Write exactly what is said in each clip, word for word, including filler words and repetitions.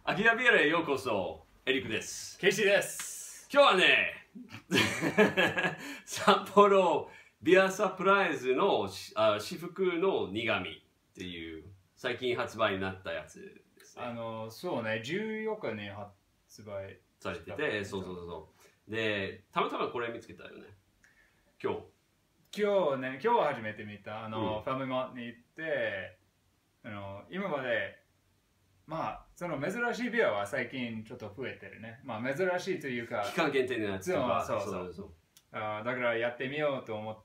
アキラビエラへようこそ。エリックです。 ケイシーです。 今日はね札幌ビアサプライズのあ至福の苦味っていう最近発売になったやつですね。 あのそうね、じゅうよっかに発売されてて、そうそうそうそう。で、たまたまこれ見つけたよね。今日。 今日ね、今日初めて見たあの、 うん、 ファミマに行って、あの今までまあその珍しいビアは最近ちょっと増えてるね。まあ珍しいというか期間限定のやつとか、 そうそうそうそう。あだからやってみようと思って、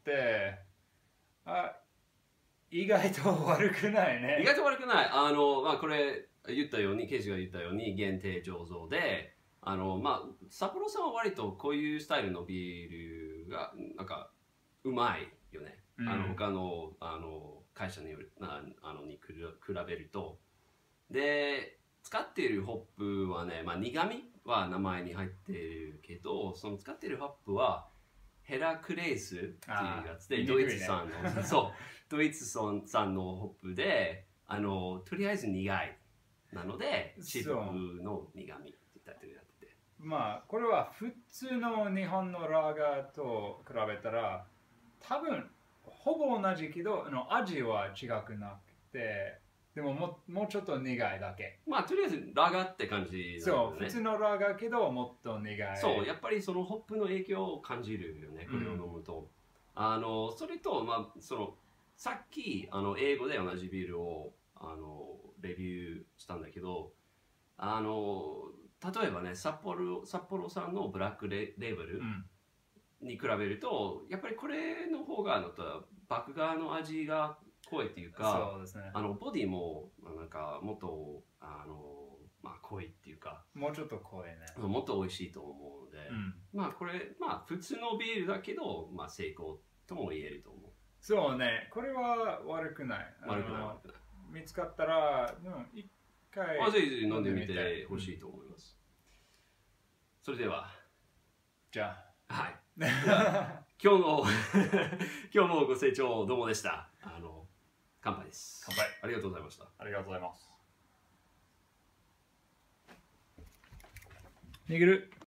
あ意外と悪くないね。 意外と悪くない。あのまあこれ言ったように、ケイジが言ったように限定醸造で。あのまあ、札幌さんは割とこういうスタイルのビールがなんかうまいよね。うん、あの他のあの会社によるああのに比べると。で、使っているホップはね、まあ、苦味は名前に入っているけど、その使っているホップはヘラクレースっていうやつで、ね、ドイツ産のそうドイツ産のホップで、あのとりあえず苦いなのでシブの苦味ってタイトルになってて、 まあこれは普通の日本のラガーと比べたら多分ほぼ同じけどの味は違くなくて、でもももうちょっと苦いだけ。 まあとりあえずラガーって感じなんだよね。 そう普通のラガーけどもっと苦い。 そうやっぱりそのホップの影響を感じるよね、これを飲むと。うん、あのそれとまあそのさっきあの英語で同じビールをあのレビューしたんだけど、あの例えばね札幌札幌産のブラックレレーベルに比べると、やっぱりこれの方があの麦芽の味が濃いっていうか、 そうですね、 あのボディもなんかもっとあの、まあ、濃いっていうか、 もうちょっと濃いね。 もっと美味しいと思うので、うん、まあこれまあ普通のビールだけど、まあ、成功とも言えると思う。 そうね、これは悪くない。 悪くない悪くない。 見つかったら、うん、一回ぜひぜひ飲んでみてほしいと思います。うん、それではじゃあ、はい。今日の今日もご清聴どうもでした。あの乾杯です。 乾杯。 ありがとうございました。 ありがとうございます。握る。